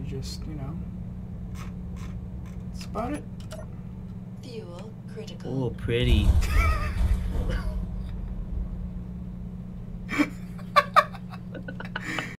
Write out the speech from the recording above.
just, you know, that's about it. Fuel critical. Oh, pretty.